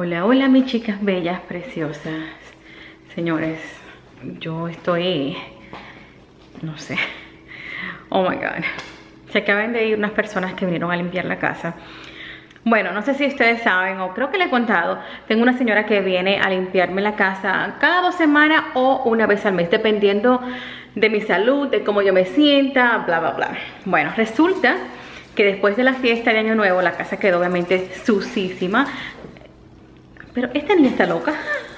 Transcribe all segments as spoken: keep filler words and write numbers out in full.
Hola, hola mis chicas bellas, preciosas. Señores, yo estoy... no sé. Oh my God. Se acaban de ir unas personas que vinieron a limpiar la casa. Bueno, no sé si ustedes saben o creo que les he contado. Tengo una señora que viene a limpiarme la casa cada dos semanas o una vez al mes, dependiendo de mi salud, de cómo yo me sienta, bla, bla, bla. Bueno, resulta que después de la fiesta de Año Nuevo la casa quedó obviamente sucísima. Pero esta niña está loca.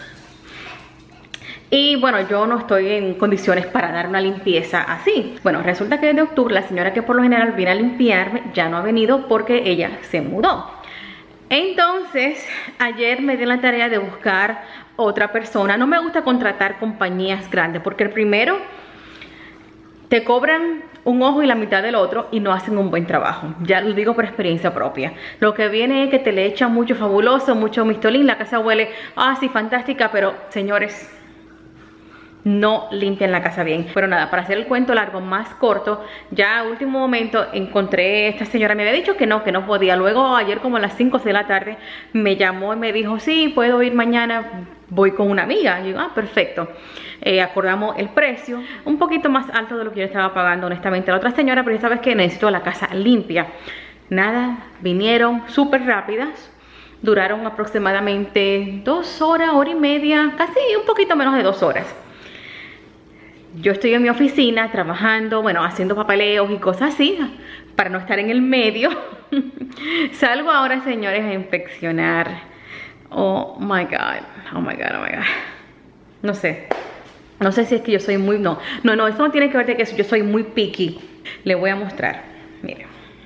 Y bueno, yo no estoy en condiciones para dar una limpieza así. Bueno, resulta que desde octubre la señora que por lo general viene a limpiarme ya no ha venido porque ella se mudó. Entonces, ayer me di la tarea de buscar otra persona. No me gusta contratar compañías grandes porque el primero te cobran un ojo y la mitad del otro y no hacen un buen trabajo. Ya lo digo por experiencia propia. Lo que viene es que te le echan mucho fabuloso, mucho mistolín. La casa huele, ah, sí, fantástica, pero señores, no limpian la casa bien. Pero nada, para hacer el cuento largo más corto, ya a último momento encontré, esta señora me había dicho que no, que no podía. Luego ayer como a las cinco o seis de la tarde me llamó y me dijo, sí, puedo ir mañana, voy con una amiga. Y digo, ah, perfecto. Eh, acordamos el precio, un poquito más alto de lo que yo estaba pagando honestamente la otra señora, pero esta vez que necesito la casa limpia. Nada, vinieron súper rápidas. Duraron aproximadamente dos horas, hora y media, casi un poquito menos de dos horas. Yo estoy en mi oficina trabajando, bueno, haciendo papeleos y cosas así, para no estar en el medio. Salgo ahora, señores, a inspeccionar. Oh my God, oh my God, oh my God. No sé, no sé si es que yo soy muy, no, no, no, esto no tiene que ver de que yo soy muy picky. Le voy a mostrar, miren.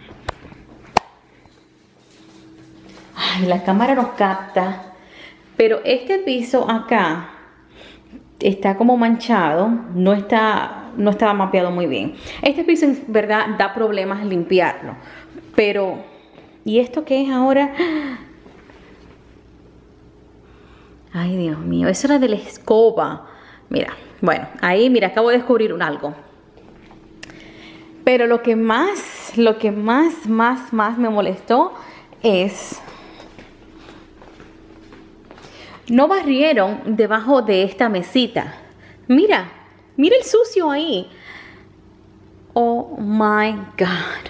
Ay, la cámara nos capta, pero este piso acá está como manchado, no está, no estaba mapeado muy bien. Este piso en verdad da problemas limpiarlo, pero ¿y esto qué es ahora? Ay, Dios mío, eso era de la escoba. Mira, bueno, ahí mira, acabo de descubrir un algo. Pero lo que más, lo que más, más, más me molestó es... no barrieron debajo de esta mesita. Mira, mira el sucio ahí. Oh my God.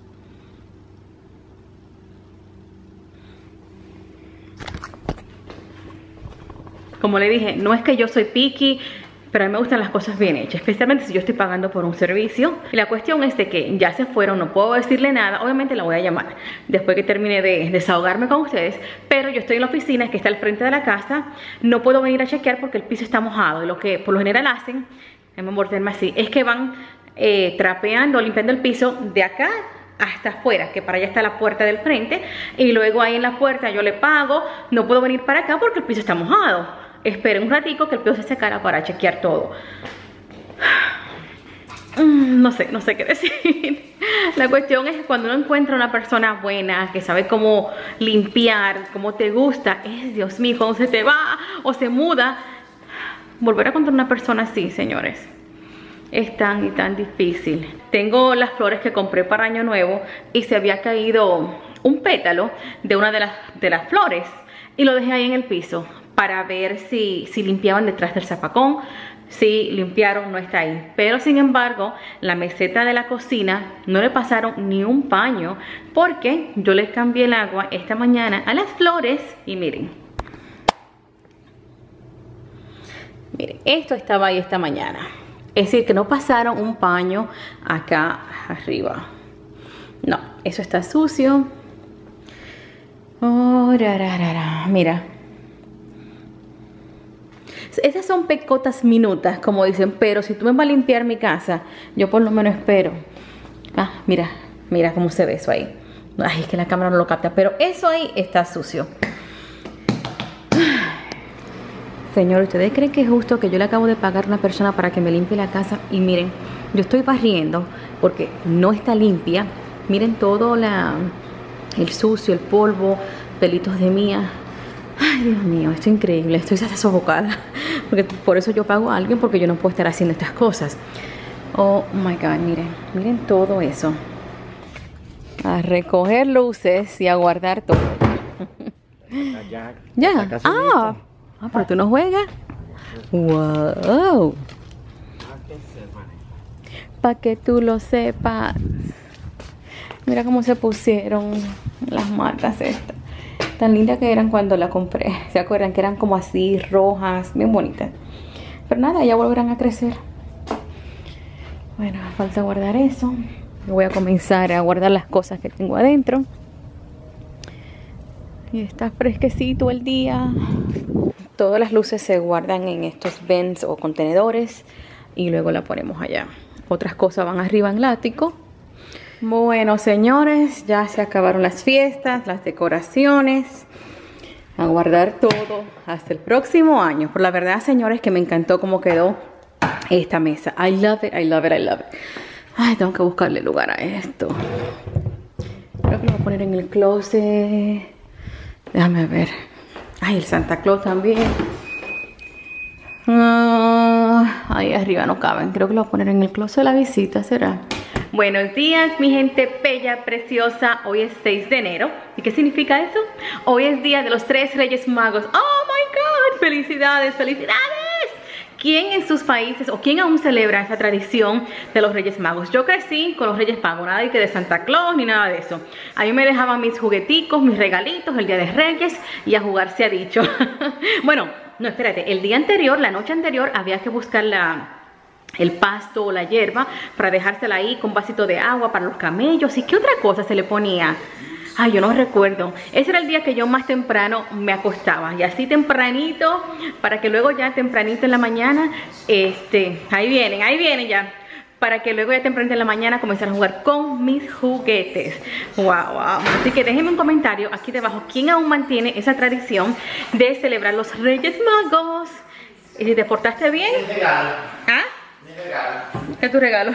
Como le dije, no es que yo soy picky, pero a mí me gustan las cosas bien hechas, especialmente si yo estoy pagando por un servicio. Y la cuestión es de que ya se fueron, no puedo decirle nada. Obviamente la voy a llamar después que termine de desahogarme con ustedes. Pero yo estoy en la oficina que está al frente de la casa. No puedo venir a chequear porque el piso está mojado. Y lo que por lo general hacen, déjenme morderme así, es que van eh, trapeando, limpiando el piso de acá hasta afuera, que para allá está la puerta del frente. Y luego ahí en la puerta yo le pago. No puedo venir para acá porque el piso está mojado. Esperen un ratico que el piso se secara para chequear todo. No sé, no sé qué decir. La cuestión es que cuando uno encuentra una persona buena, que sabe cómo limpiar, cómo te gusta, es Dios mío, cuando se te va o se muda, volver a encontrar una persona así, señores, es tan y tan difícil. Tengo las flores que compré para Año Nuevo y se había caído un pétalo de una de las, de las flores y lo dejé ahí en el piso para ver si, si limpiaban detrás del zapacón. Si limpiaron, no está ahí. Pero sin embargo, la meseta de la cocina no le pasaron ni un paño porque yo les cambié el agua esta mañana a las flores y miren. Miren, esto estaba ahí esta mañana. Es decir, que no pasaron un paño acá arriba. No, eso está sucio. Oh, ra, ra, ra, ra. Mira. Esas son pecotas minutas, como dicen, pero si tú me vas a limpiar mi casa, yo por lo menos espero. Ah, mira, mira cómo se ve eso ahí. Ay, es que la cámara no lo capta, pero eso ahí está sucio. Señor, ¿ustedes creen que es justo que yo le acabo de pagar a una persona para que me limpie la casa? Y miren, yo estoy barriendo porque no está limpia. Miren todo la, el sucio, el polvo, pelitos de mía. Ay, Dios mío, esto es increíble, estoy hasta sofocada. Porque por eso yo pago a alguien, porque yo no puedo estar haciendo estas cosas. Oh my God, miren, miren todo eso. A recoger luces y a guardar todo. Ya. Ya. Ah, ah, pero tú no juegas. Wow. Para que tú lo sepas. Mira cómo se pusieron las matas estas. Tan lindas que eran cuando la compré. ¿Se acuerdan? Que eran como así, rojas, bien bonitas. Pero nada, ya volverán a crecer. Bueno, falta guardar eso. Voy a comenzar a guardar las cosas que tengo adentro. Y está fresquecito el día. Todas las luces se guardan en estos bins o contenedores. Y luego la ponemos allá. Otras cosas van arriba en el ático. Bueno, señores, ya se acabaron las fiestas, las decoraciones. A guardar todo hasta el próximo año. Por la verdad, señores, que me encantó cómo quedó esta mesa. I love it, I love it, I love it. Ay, tengo que buscarle lugar a esto. Creo que lo voy a poner en el closet. Déjame ver. Ay, el Santa Claus también. Uh, ahí arriba no caben. Creo que lo voy a poner en el closet de la visita, ¿será? Buenos días, mi gente bella, preciosa. Hoy es seis de enero. ¿Y qué significa eso? Hoy es día de los tres Reyes Magos. ¡Oh, my God! ¡Felicidades, felicidades! ¿Quién en sus países o quién aún celebra esa tradición de los Reyes Magos? Yo crecí con los Reyes Magos, nada de que de Santa Claus ni nada de eso. A mí me dejaban mis jugueticos, mis regalitos el día de Reyes y a jugar se ha dicho. Bueno, no, espérate, el día anterior, la noche anterior, había que buscar la... el pasto o la hierba para dejársela ahí con un vasito de agua para los camellos. ¿Y qué otra cosa se le ponía? Ay, yo no recuerdo. Ese era el día que yo más temprano me acostaba. Y así tempranito, para que luego ya tempranito en la mañana, este, ahí vienen, ahí vienen ya. Para que luego ya tempranito en la mañana comenzar a jugar con mis juguetes. Wow, wow. Así que déjenme un comentario aquí debajo. ¿Quién aún mantiene esa tradición de celebrar los Reyes Magos? ¿Y si te portaste bien? ¿Ah? ¿Qué es tu regalo?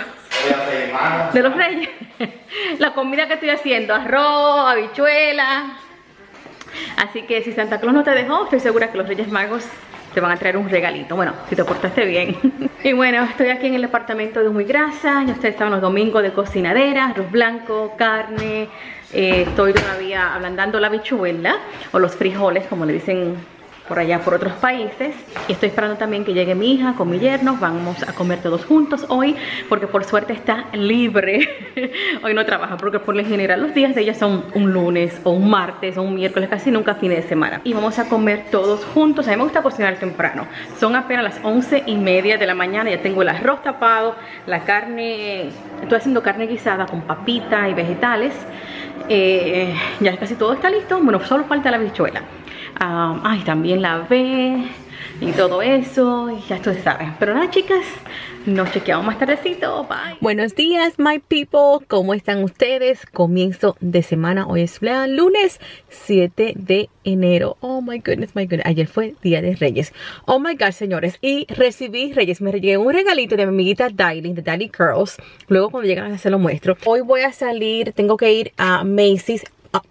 De los Reyes. La comida que estoy haciendo, arroz, habichuela. Así que si Santa Claus no te dejó, estoy segura que los Reyes Magos te van a traer un regalito. Bueno, si te portaste bien. Y bueno, estoy aquí en el departamento de Muy Grasa. Ya ustedes saben, los domingos de cocinadera, arroz blanco, carne. eh, Estoy todavía ablandando la habichuela o los frijoles, como le dicen por allá por otros países. Y estoy esperando también que llegue mi hija con mi yerno. Vamos a comer todos juntos hoy, porque por suerte está libre. Hoy no trabaja, porque por lo general los días de ella son un lunes o un martes o un miércoles, casi nunca fin de semana. Y vamos a comer todos juntos. A mí me gusta cocinar temprano. Son apenas las once y media de la mañana. Ya tengo el arroz tapado, la carne, estoy haciendo carne guisada con papita y vegetales. eh, Ya casi todo está listo. Bueno, solo falta la habichuela. Um, ay, también la ve y todo eso, y ya ustedes saben. Pero nada, chicas, nos chequeamos más tardecito. Bye. Buenos días, my people. ¿Cómo están ustedes? Comienzo de semana. Hoy es lunes siete de enero. Oh my goodness, my goodness. Ayer fue Día de Reyes. Oh my God, señores. Y recibí Reyes. Me llegó un regalito de mi amiguita Daily, de Daily Curls. Luego cuando llegan se lo muestro. Hoy voy a salir, tengo que ir a Macy's. Oh.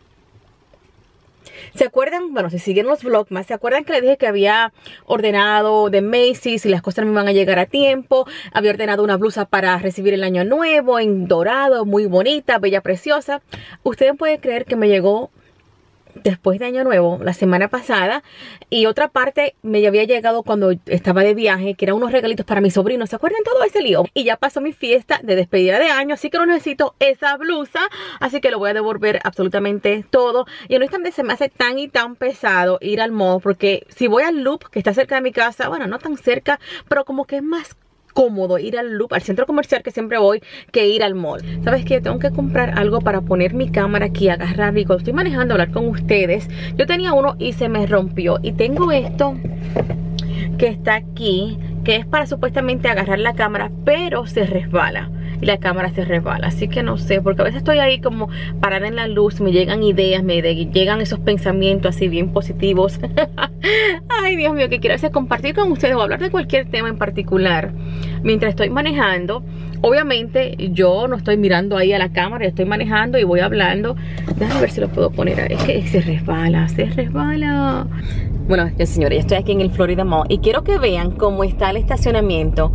¿Se acuerdan? Bueno, si siguen los vlogs más, ¿se acuerdan que les dije que había ordenado de Macy's y las cosas me iban a llegar a tiempo? Había ordenado una blusa para recibir el año nuevo en dorado, muy bonita, bella, preciosa. Ustedes pueden creer que me llegó después de año nuevo, la semana pasada. Y otra parte me había llegado cuando estaba de viaje, que eran unos regalitos para mis sobrinos. ¿Se acuerdan todo ese lío? Y ya pasó mi fiesta de despedida de año, así que no necesito esa blusa, así que lo voy a devolver absolutamente todo. Y honestamente se me hace tan y tan pesado ir al mall, porque si voy al Loop, que está cerca de mi casa, bueno, no tan cerca, pero como que es más cómodo ir al Loop, al centro comercial que siempre voy, que ir al mall. ¿Sabes qué? Tengo que comprar algo para poner mi cámara aquí, agarrar, y cuando estoy manejando, hablar con ustedes. Yo tenía uno y se me rompió, y tengo esto que está aquí, que es para supuestamente agarrar la cámara, pero se resbala y la cámara se resbala. Así que no sé, porque a veces estoy ahí como parada en la luz, me llegan ideas, me llegan esos pensamientos así bien positivos. Ay, Dios mío, que quiero hacer compartir con ustedes o hablar de cualquier tema en particular mientras estoy manejando. Obviamente yo no estoy mirando ahí a la cámara, yo estoy manejando y voy hablando. Déjame ver si lo puedo poner. Es que se resbala, se resbala. Bueno, ya señores, ya estoy aquí en el Florida Mall y quiero que vean cómo está el estacionamiento.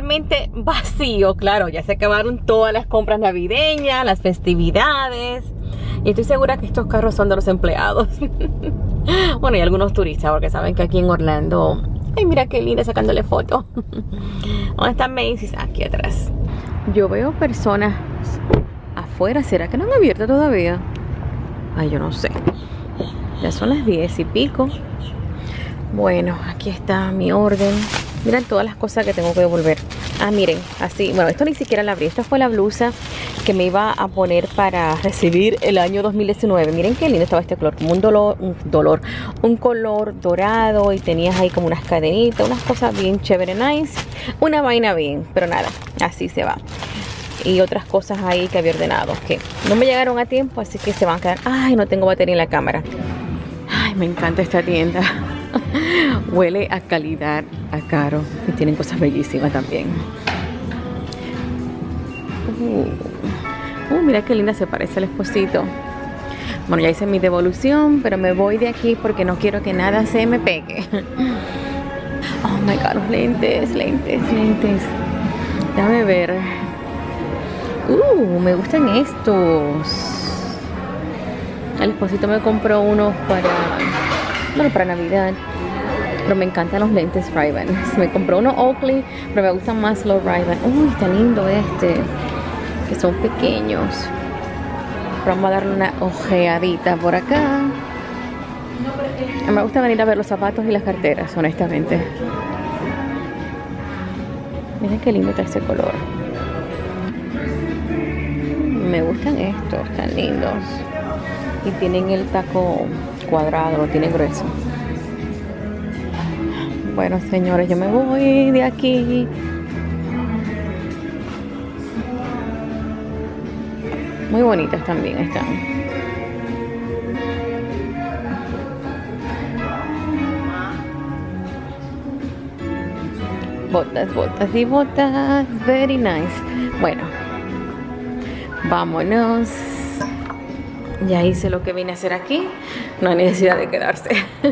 Literalmente vacío, claro, ya se acabaron todas las compras navideñas, las festividades. Y estoy segura que estos carros son de los empleados. Bueno, y algunos turistas, porque saben que aquí en Orlando... Ay, mira qué linda sacándole fotos. ¿Dónde está Macy's? Aquí atrás. Yo veo personas afuera. ¿Será que no han abierto todavía? Ay, yo no sé. Ya son las diez y pico. Bueno, aquí está mi orden. Miren todas las cosas que tengo que devolver. Ah, miren, así. Bueno, esto ni siquiera la abrí. Esta fue la blusa que me iba a poner para recibir el año dos mil diecinueve. Miren qué lindo estaba este color. Como un dolor, un dolor. Un color dorado. Y tenías ahí como unas cadenitas. Unas cosas bien chévere, nice. Una vaina bien. Pero nada, así se va. Y otras cosas ahí que había ordenado. Que no me llegaron a tiempo, así que se van a quedar. Ay, no tengo batería en la cámara. Ay, me encanta esta tienda. Huele a calidad, a caro. Y tienen cosas bellísimas también. Uh, uh, mira qué linda se parece al esposito. Bueno, ya hice mi devolución, pero me voy de aquí porque no quiero que nada se me pegue. Oh my God, los lentes, lentes, lentes. Déjame ver. Uh, me gustan estos. El esposito me compró unos para... Bueno, para Navidad. Pero me encantan los lentes Ray-Ban. Me compró unos Oakley, pero me gustan más los Ray-Ban. Uy, está lindo este. Que son pequeños. Pero vamos a darle una ojeadita por acá. Me gusta venir a ver los zapatos y las carteras, honestamente. Miren qué lindo está ese color. Me gustan estos, tan lindos. Y tienen el taco cuadrado, lo tiene grueso. Bueno, señores, yo me voy de aquí. Muy bonitas también están. Botas, botas y botas. Very nice. Bueno, vámonos. Ya hice lo que vine a hacer aquí. No hay necesidad de quedarse.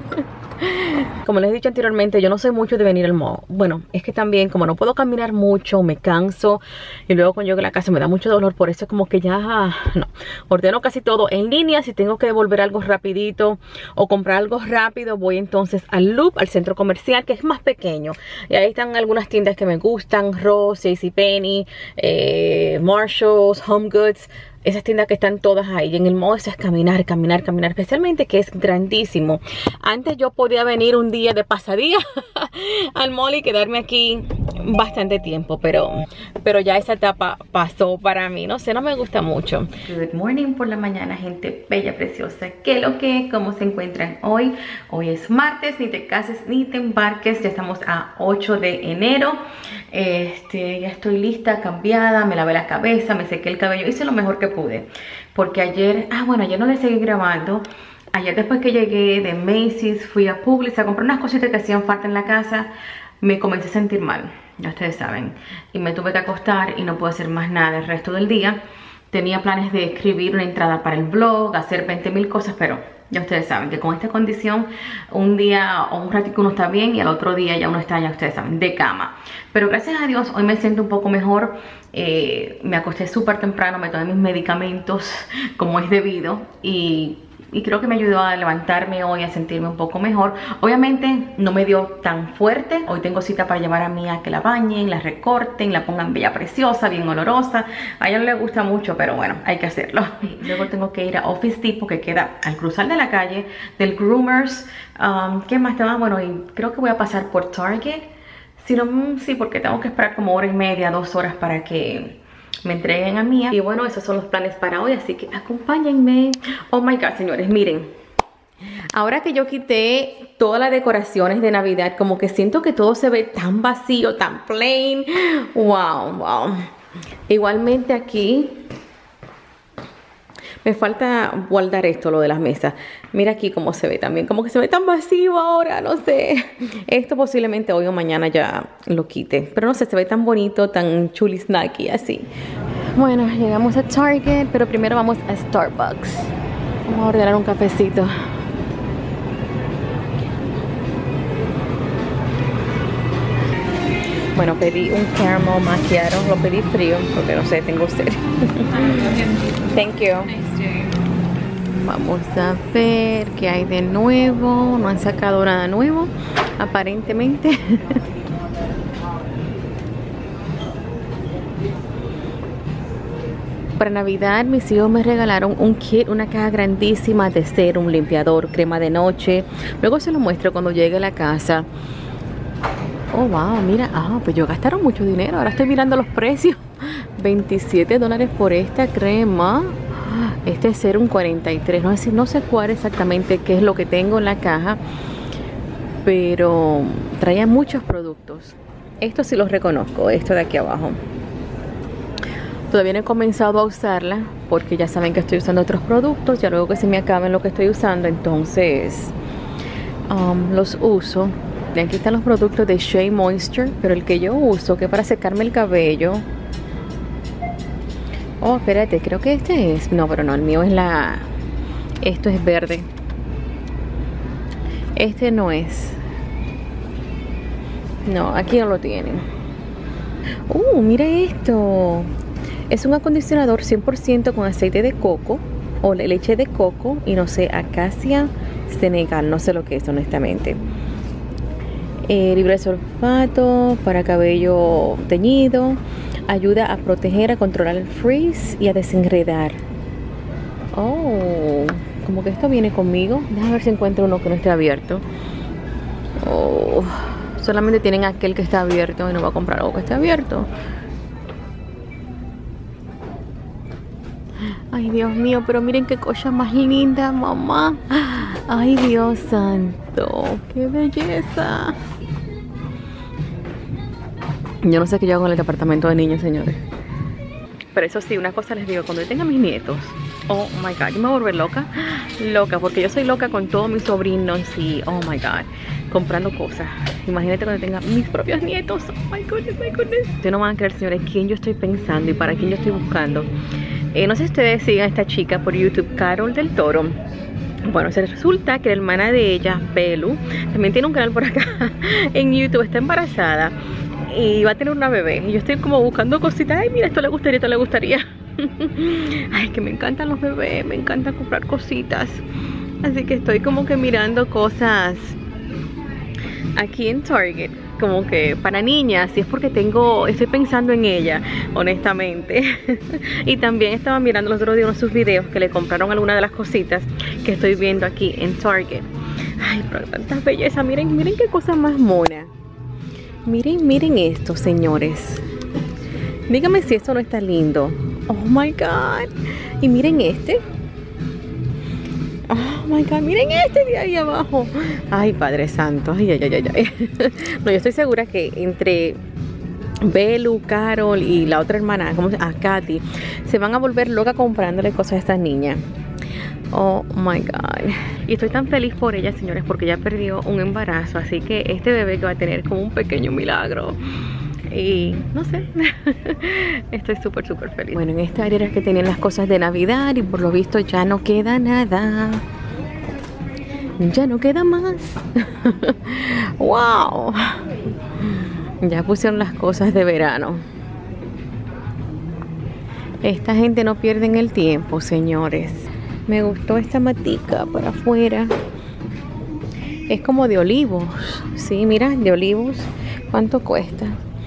Como les he dicho anteriormente, yo no soy mucho de venir al mall. Bueno, es que también como no puedo caminar mucho, me canso. Y luego cuando llego a la casa me da mucho dolor. Por eso es como que ya, no, ordeno casi todo en línea. Si tengo que devolver algo rapidito o comprar algo rápido, voy entonces al Loop, al centro comercial, que es más pequeño. Y ahí están algunas tiendas que me gustan. Ross, JCPenney, eh, Marshalls, Home Goods. Esas tiendas que están todas ahí. Y en el mall eso es caminar, caminar, caminar. Especialmente que es grandísimo. Antes yo podía venir un día de pasadía al mall y quedarme aquí bastante tiempo. Pero, pero ya esa etapa pasó para mí. No sé, no me gusta mucho. Good morning por la mañana, gente bella, preciosa. ¿Qué lo que? ¿Cómo se encuentran hoy? Hoy es martes. Ni te cases ni te embarques. Ya estamos a ocho de enero. Este, ya estoy lista, cambiada. Me lavé la cabeza, me sequé el cabello. Hice lo mejor que pude, porque ayer, ah bueno, ayer no le seguí grabando. Ayer después que llegué de Macy's, fui a Publix a comprar unas cositas que hacían falta en la casa. Me comencé a sentir mal, ya ustedes saben, y me tuve que acostar y no pude hacer más nada el resto del día. Tenía planes de escribir una entrada para el blog, hacer veinte mil cosas, pero ya ustedes saben que con esta condición un día o un ratito uno está bien y al otro día ya uno está, ya ustedes saben, de cama. Pero gracias a Dios hoy me siento un poco mejor. Eh, me acosté súper temprano, me tomé mis medicamentos como es debido y, y creo que me ayudó a levantarme hoy, a sentirme un poco mejor. Obviamente no me dio tan fuerte. Hoy tengo cita para llevar a Mía a que la bañen, la recorten, la pongan bella preciosa, bien olorosa. A ella no le gusta mucho, pero bueno, hay que hacerlo. Luego tengo que ir a Office Depot, que queda al cruzar de la calle, del Groomers. Um, ¿Qué más te va? Bueno, y creo que voy a pasar por Target. Si no, sí, porque tengo que esperar como hora y media, dos horas para que me entreguen a Mía. Y bueno, esos son los planes para hoy, así que acompáñenme. Oh my God, señores, miren. Ahora que yo quité todas las decoraciones de Navidad, como que siento que todo se ve tan vacío, tan plain. Wow, wow. Igualmente aquí me falta guardar esto, lo de las mesas. Mira aquí cómo se ve también. Como que se ve tan vacío ahora, no sé. Esto posiblemente hoy o mañana ya lo quite. Pero no sé, se ve tan bonito, tan chuli snacky, así. Bueno, llegamos a Target, pero primero vamos a Starbucks. Vamos a ordenar un cafecito. Bueno, pedí un caramel macchiato. Lo pedí frío porque no sé, tengo sed. Thank you. Vamos a ver qué hay de nuevo. No han sacado nada nuevo, aparentemente. Para Navidad mis hijos me regalaron un kit, una caja grandísima de serum, limpiador, crema de noche. Luego se lo muestro cuando llegue a la casa. Oh, wow, mira, ah, pues yo gastaron mucho dinero. Ahora estoy mirando los precios. veintisiete dólares por esta crema. Este serum cuarenta y tres. No sé, no sé cuál exactamente qué es lo que tengo en la caja, pero traía muchos productos. Estos sí los reconozco, esto de aquí abajo. Todavía no he comenzado a usarla porque ya saben que estoy usando otros productos. Ya luego que se me acaben lo que estoy usando, entonces um, los uso. Y aquí están los productos de Shea Moisture, pero el que yo uso, que es para secarme el cabello. Oh, espérate, creo que este es. No, pero no, el mío es la... Esto es verde. Este no es. No, aquí no lo tienen. Uh, mira esto. Es un acondicionador cien por ciento con aceite de coco o leche de coco y no sé, acacia senegal, no sé lo que es honestamente. Eh, libre de sulfato para cabello teñido, ayuda a proteger, a controlar el frizz y a desenredar. Oh, como que esto viene conmigo. Déjame ver si encuentro uno que no esté abierto. Oh, solamente tienen aquel que está abierto y no voy a comprar algo que esté abierto. Ay, Dios mío, pero miren qué cosa más linda, mamá. Ay, Dios santo, qué belleza. Yo no sé qué yo hago en el departamento de niños, señores. Pero eso sí, una cosa les digo, cuando yo tenga mis nietos, oh my God, yo me voy a volver loca, loca, porque yo soy loca con todos mis sobrinos y, oh my God, comprando cosas. Imagínate cuando tenga mis propios nietos, oh my goodness, my goodness. Ustedes no van a creer, señores, quién yo estoy pensando y para quién yo estoy buscando. Eh, no sé si ustedes sigan a esta chica por YouTube, Carol del Toro. Bueno, se resulta que la hermana de ella, Belu, también tiene un canal por acá en YouTube, está embarazada y va a tener una bebé. Y yo estoy como buscando cositas. Ay, mira, esto le gustaría, esto le gustaría. Ay, que me encantan los bebés, me encanta comprar cositas. Así que estoy como que mirando cosas aquí en Target, como que para niñas, y es porque tengo, estoy pensando en ella, honestamente. Y también estaba mirando los otros días unos de sus videos que le compraron algunas de las cositas que estoy viendo aquí en Target. Ay, pero tantas bellezas, miren, miren qué cosa más mona. Miren, miren esto, señores. Dígame si esto no está lindo. Oh my God. Y miren este. Oh my God, miren este de ahí abajo. Ay, Padre Santo. Ay, ay, ay, ay. No, yo estoy segura que entre Belu, Carol y la otra hermana, ¿cómo se llama? Ah, Katy, se van a volver loca comprándole cosas a estas niñas. Oh my God. Y estoy tan feliz por ella, señores, porque ella perdió un embarazo. Así que este bebé que va a tener como un pequeño milagro. Y no sé, estoy súper súper feliz. Bueno, en esta área era que tenían las cosas de Navidad y por lo visto ya no queda nada. Ya no queda más. Wow. Ya pusieron las cosas de verano. Esta gente no pierde el tiempo, señores. Me gustó esta matica para afuera. Es como de olivos. Sí, mira, de olivos. ¿Cuánto cuesta?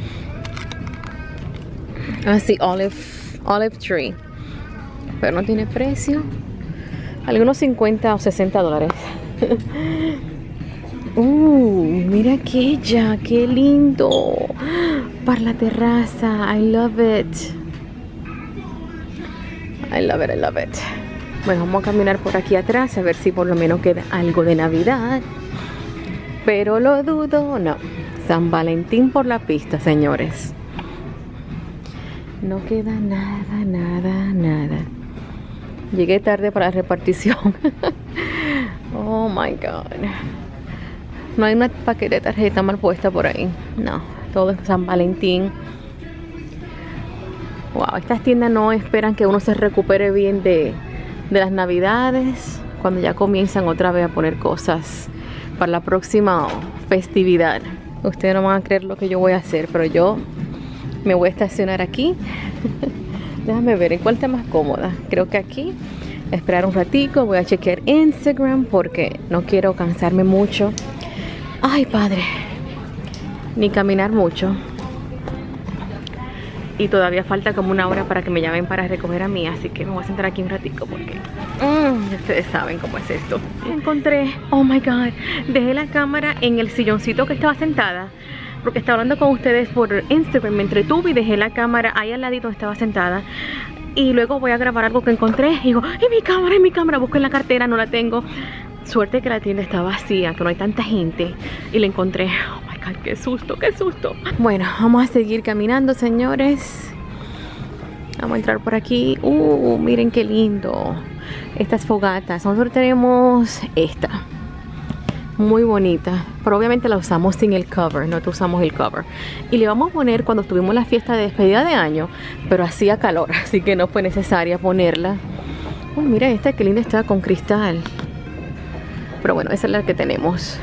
Ah, sí, olive, olive tree. Pero no tiene precio. Algunos cincuenta o sesenta dólares. Uh, mira aquella, qué lindo. Para la terraza. I love it. I love it, I love it. Bueno, vamos a caminar por aquí atrás a ver si por lo menos queda algo de Navidad. Pero lo dudo, no. San Valentín por la pista, señores. No queda nada, nada, nada. Llegué tarde para la repartición. Oh my God. No hay una paquete de tarjeta mal puesta por ahí. No, todo es San Valentín. Wow, estas tiendas no esperan que uno se recupere bien de, de las Navidades, cuando ya comienzan otra vez a poner cosas para la próxima festividad. Ustedes no van a creer lo que yo voy a hacer, pero yo me voy a estacionar aquí. Déjame ver en cuál está más cómoda. Creo que aquí. esperar un ratico, voy a chequear Instagram porque no quiero cansarme mucho. Ay, padre, ni caminar mucho. Y todavía falta como una hora para que me llamen para recoger a mí, así que me voy a sentar aquí un ratico porque mmm, ustedes saben cómo es esto. Encontré, oh my god, dejé la cámara en el silloncito que estaba sentada porque estaba hablando con ustedes por Instagram, me entretuve y dejé la cámara ahí al ladito donde estaba sentada. Y luego voy a grabar algo que encontré y digo, ¡ay, mi cámara, mi cámara! Busco en la cartera, no la tengo. Suerte que la tienda está vacía, que no hay tanta gente. Y la encontré. Oh my god, qué susto, qué susto. Bueno, vamos a seguir caminando, señores. Vamos a entrar por aquí. Uh, miren qué lindo. Estas fogatas. Nosotros tenemos esta. Muy bonita, pero obviamente la usamos sin el cover, no te usamos el cover. Y le vamos a poner cuando tuvimos la fiesta de despedida de año, pero hacía calor, así que no fue necesaria ponerla. Uy, mira esta, qué linda está con cristal. Pero bueno, esa es la que tenemos.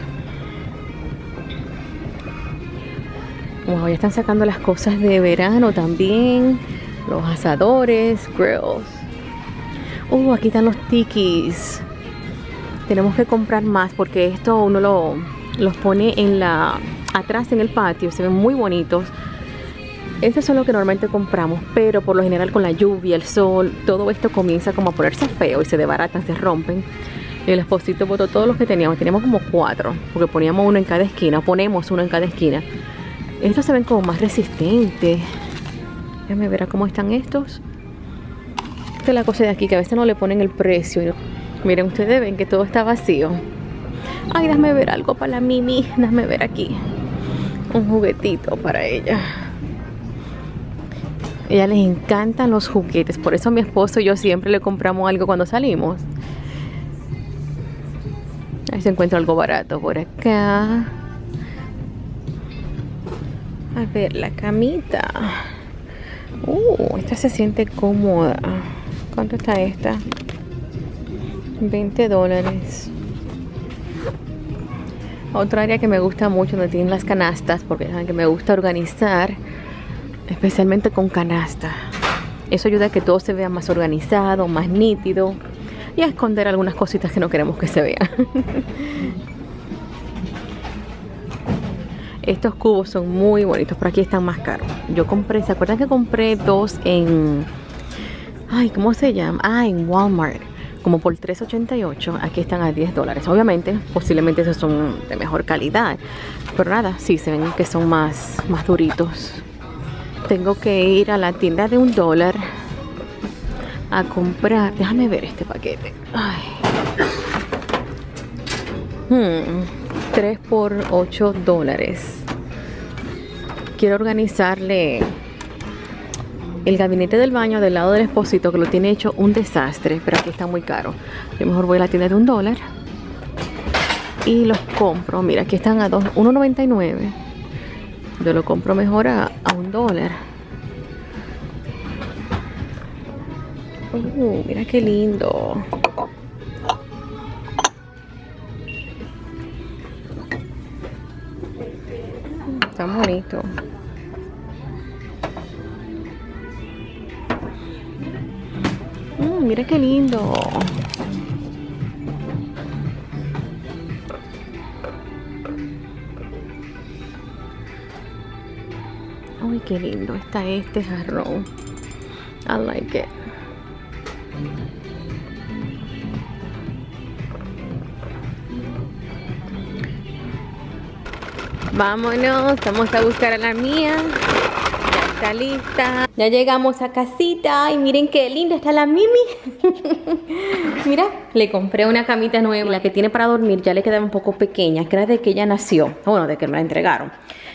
Wow, ya están sacando las cosas de verano también. Los asadores, grills. Uh, aquí están los tikis. Tenemos que comprar más porque esto uno lo, los pone en la atrás en el patio, se ven muy bonitos. Estos son los que normalmente compramos, pero por lo general con la lluvia, el sol, todo esto comienza como a ponerse feo y se desbaratan, se rompen. Y el esposito botó todos los que teníamos, teníamos como cuatro, porque poníamos uno en cada esquina, ponemos uno en cada esquina. Estos se ven como más resistentes. Déjame ver a cómo están estos. Esta es la cosa de aquí, que a veces no le ponen el precio. Miren, ustedes ven que todo está vacío. Ay, déjame ver algo para la Mimi. Déjame ver aquí. Un juguetito para ella. A ella les encantan los juguetes. Por eso a mi esposo y yo siempre le compramos algo cuando salimos. Ahí se encuentra algo barato por acá. A ver, la camita. Uh, esta se siente cómoda. ¿Cuánto está esta? veinte dólares. Otra área que me gusta mucho donde tienen las canastas, porque saben que me gusta organizar, especialmente con canasta. Eso ayuda a que todo se vea más organizado, más nítido y a esconder algunas cositas que no queremos que se vean. Estos cubos son muy bonitos, pero aquí están más caros. Yo compré, ¿se acuerdan que compré dos en... Ay, ¿cómo se llama? Ah, en Walmart. Como por tres ochenta y ocho, aquí están a diez dólares. Obviamente, posiblemente esos son de mejor calidad. Pero nada, sí, se ven que son más, más duritos. Tengo que ir a la tienda de un dólar a comprar. Déjame ver este paquete. Ay. Hmm, tres por ocho dólares. Quiero organizarle el gabinete del baño del lado del esposito, que lo tiene hecho un desastre, pero aquí está muy caro. Yo mejor voy a la tienda de un dólar y los compro. Mira, aquí están a uno noventa y nueve. Yo lo compro mejor a, a un dólar. Uh, mira qué lindo. Está bonito. Mm, mira qué lindo. Uy, qué lindo está este jarrón. I like it. Vámonos, vamos a buscar a la mía. Ya está lista. Ya llegamos a casita y miren qué linda está la Mimi. Mira, le compré una camita nueva. La que tiene para dormir ya le quedaba un poco pequeña, que era de que ella nació. Bueno, de que me la entregaron.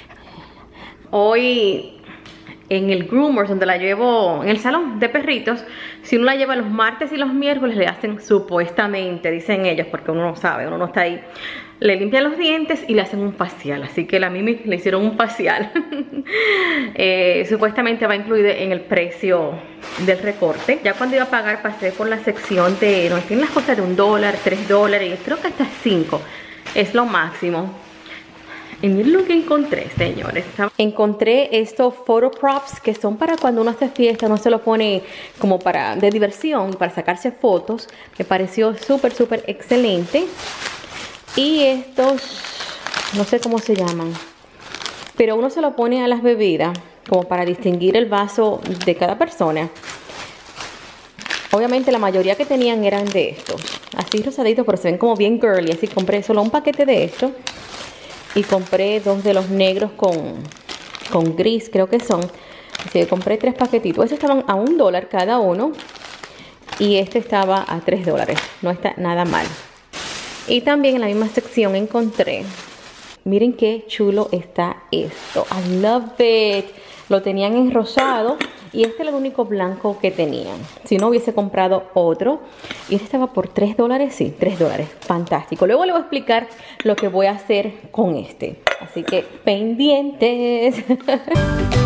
Hoy en el Groomers, donde la llevo en el salón de perritos, si uno la lleva los martes y los miércoles, le hacen supuestamente, dicen ellos, porque uno no sabe, uno no está ahí, le limpian los dientes y le hacen un facial. Así que a la Mimi le hicieron un facial. eh, supuestamente va incluido en el precio del recorte. Ya cuando iba a pagar, pasé por la sección de donde tienen las cosas de un dólar, tres dólares, creo que hasta cinco es lo máximo. Y miren lo que encontré, señores. Encontré estos photo props que son para cuando uno hace fiesta, uno se lo pone como para de diversión, para sacarse fotos. Me pareció súper, súper excelente. Y estos, no sé cómo se llaman, pero uno se lo pone a las bebidas como para distinguir el vaso de cada persona. Obviamente la mayoría que tenían eran de estos, así rosaditos, pero se ven como bien girly. Así compré solo un paquete de estos. Y compré dos de los negros con, con gris, creo que son. Así que compré tres paquetitos. Estos estaban a un dólar cada uno. Y este estaba a tres dólares. No está nada mal. Y también en la misma sección encontré. Miren qué chulo está esto. I love it. Lo tenían en rosado. Y este era el único blanco que tenían. Si no hubiese comprado otro. Y este estaba por tres dólares. Sí, tres dólares. Fantástico. Luego le voy a explicar lo que voy a hacer con este. Así que pendientes.